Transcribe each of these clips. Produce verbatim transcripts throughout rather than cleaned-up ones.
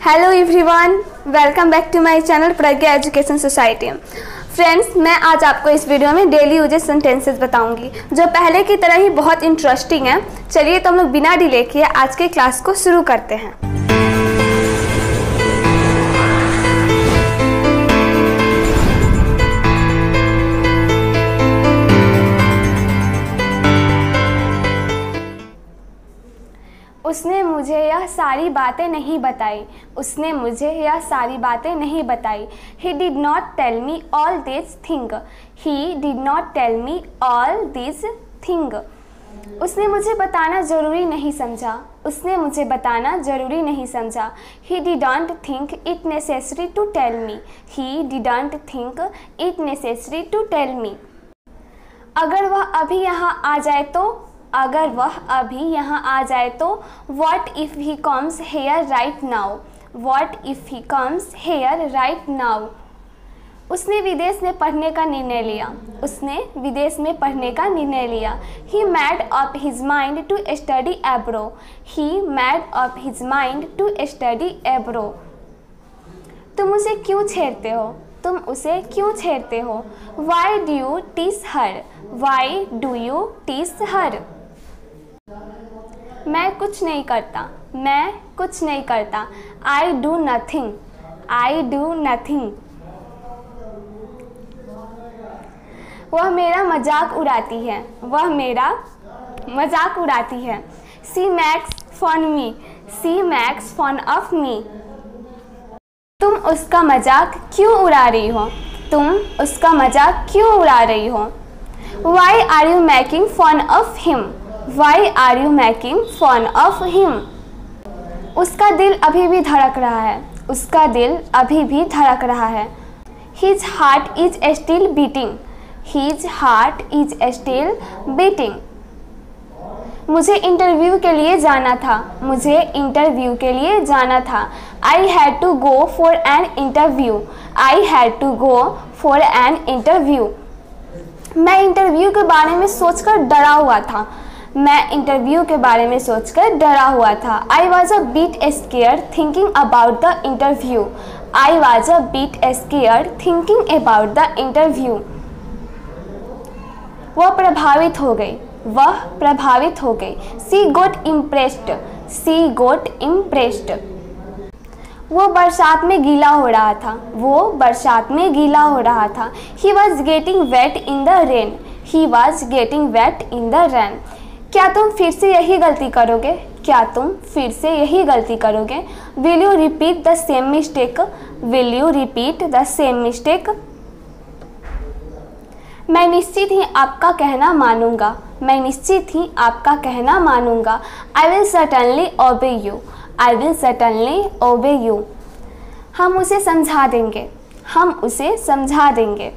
Hello everyone, welcome back to my channel Pragya Education Society. Friends, मैं आज आपको इस वीडियो में डेली यूजेस सेंटेंसेस बताऊंगी जो पहले की तरह ही बहुत इंटरेस्टिंग है। चलिए तो हम लोग बिना डिले किए आज के क्लास को शुरू करते हैं। उसने मुझे यह सारी बातें नहीं बताई। उसने मुझे यह सारी बातें नहीं बताई। He did not tell me all these things. He did not tell me all these things. उसने मुझे बताना ज़रूरी नहीं समझा। उसने मुझे बताना ज़रूरी नहीं समझा। He didn't think it necessary to tell me. He didn't think it necessary to tell me. अगर वह अभी यहाँ आ जाए तो अगर वह अभी यहाँ आ जाए तो What if he comes here right now? What if he comes here right now? उसने विदेश में पढ़ने का निर्णय लिया। उसने विदेश में पढ़ने का निर्णय लिया। He made up his mind to study abroad. He made up his mind to study abroad. तुम उसे क्यों छेड़ते हो? तुम उसे क्यों छेड़ते हो? Why do you tease her? Why do you tease her? मैं कुछ नहीं करता। मैं कुछ नहीं करता। I do nothing. I do nothing. वह मेरा मजाक उड़ाती है। वह मेरा मजाक उड़ाती है। She makes fun me. She makes fun of me. तुम उसका मजाक क्यों उड़ा रही हो? तुम उसका मजाक क्यों उड़ा रही हो? Why are you making fun of him? Why are you making fun of him? उसका दिल अभी भी धड़क रहा है। उसका दिल अभी भी धड़क रहा है। His heart is still beating. His heart is still beating. मुझे इंटरव्यू के लिए जाना था। मुझे इंटरव्यू के लिए जाना था। I had to go for an interview. I had to go for an interview. मैं इंटरव्यू के बारे में सोचकर डरा हुआ था। मैं इंटरव्यू के बारे में सोचकर डरा हुआ था। I was a bit scared thinking about the interview. I was a bit scared thinking about the interview. वह प्रभावित हो गई। वह प्रभावित हो गई। She got impressed. She got impressed. वो बरसात में गीला हो रहा था। वो बरसात में गीला हो रहा था। He was getting wet in the rain. He was getting wet in the rain. क्या तुम फिर से यही गलती करोगे? क्या तुम फिर से यही गलती करोगे? Will you repeat the same mistake? Will you repeat the same mistake? मैं निश्चित ही आपका कहना मानूंगा। मैं निश्चित ही आपका कहना मानूंगा। I will certainly obey you. I will certainly obey you. हम उसे समझा देंगे। हम उसे समझा देंगे।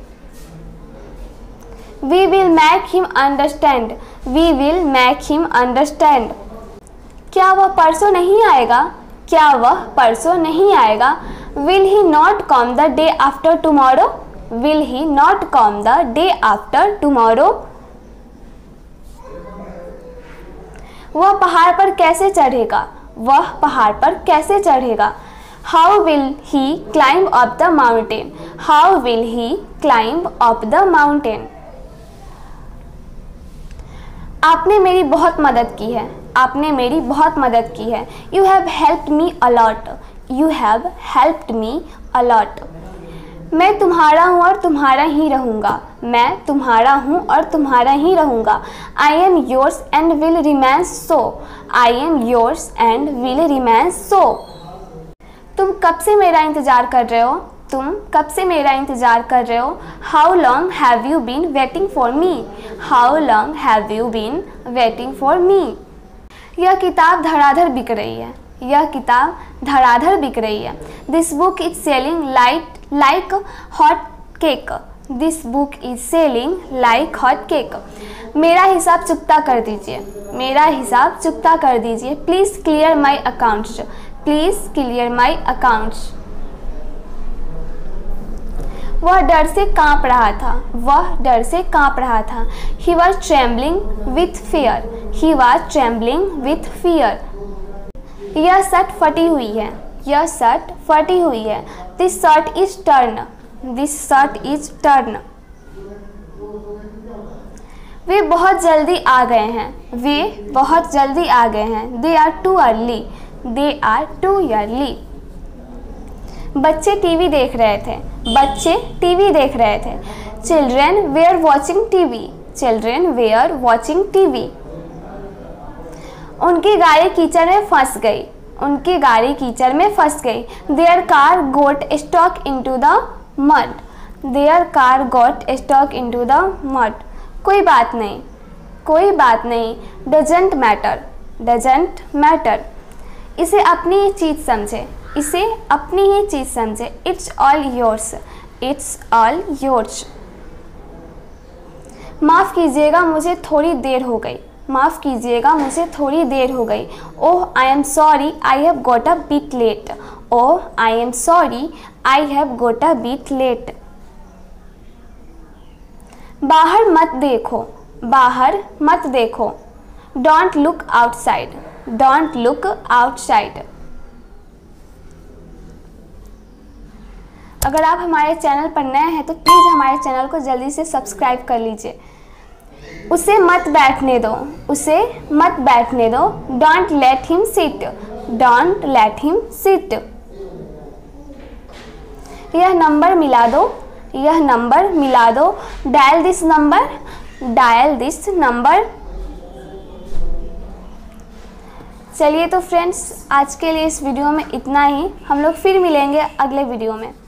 We will make him understand. We will make him understand. क्या वह परसों नहीं आएगा? क्या वह परसों नहीं आएगा? Will he not come the day after tomorrow? Will he not come the day after tomorrow? वह पहाड़ पर कैसे चढ़ेगा? वह पहाड़ पर कैसे चढ़ेगा? How will he climb up the mountain? How will he climb up the mountain? आपने मेरी बहुत मदद की है। आपने मेरी बहुत मदद की है। You have helped me a lot. You have helped me a lot. मैं तुम्हारा हूँ और तुम्हारा ही रहूँगा। मैं तुम्हारा हूँ और तुम्हारा ही रहूँगा। I am yours and will remain so. I am yours and will remain so. तुम कब से मेरा इंतज़ार कर रहे हो? तुम कब से मेरा इंतज़ार कर रहे हो? How long have you been waiting for me? How long have you been waiting for me? यह किताब धड़ाधड़ बिक रही है। यह किताब धड़ाधड़ बिक रही है। This book is selling like like hot cake. This book is selling like hot cake. मेरा हिसाब चुकता कर दीजिए। मेरा हिसाब चुकता कर दीजिए। Please clear my accounts. Please clear my accounts. वह डर से कांप रहा था। वह डर से कांप रहा था। He was trembling with fear. He was trembling with fear. यह शर्ट फटी हुई है। यह शर्ट फटी हुई है। This shirt is torn, this shirt is torn. वे बहुत जल्दी आ गए हैं, वे बहुत जल्दी आ गए हैं। They are too early, they are too early. बच्चे टीवी देख रहे थे, बच्चे टीवी देख रहे थे। Children were watching TV, children were watching TV. उनकी गाड़ी कीचड़ में फंस गई, उनकी गाड़ी कीचड़ में फंस गई। Their car got stuck into the mud, their car got stuck into the mud. कोई बात नहीं, कोई बात नहीं। Doesn't matter, doesn't matter. इसे अपनी ही चीज़ समझे, इसे अपनी ही चीज़ समझे। It's all yours, it's all yours. माफ़ कीजिएगा मुझे थोड़ी देर हो गई, माफ़ कीजिएगा मुझे थोड़ी देर हो गई। Oh I am sorry I have got a bit late, oh I am sorry I have got a bit late. बाहर मत देखो, बाहर मत देखो। Don't look outside, don't look outside. अगर आप हमारे चैनल पर नए हैं तो प्लीज़ हमारे चैनल को जल्दी से सब्सक्राइब कर लीजिए। उसे मत बैठने दो, उसे मत बैठने दो। Don't let him sit, don't let him sit. यह नंबर मिला दो, यह नंबर मिला दो। Dial this number, dial this number. चलिए तो फ्रेंड्स, आज के लिए इस वीडियो में इतना ही। हम लोग फिर मिलेंगे अगले वीडियो में।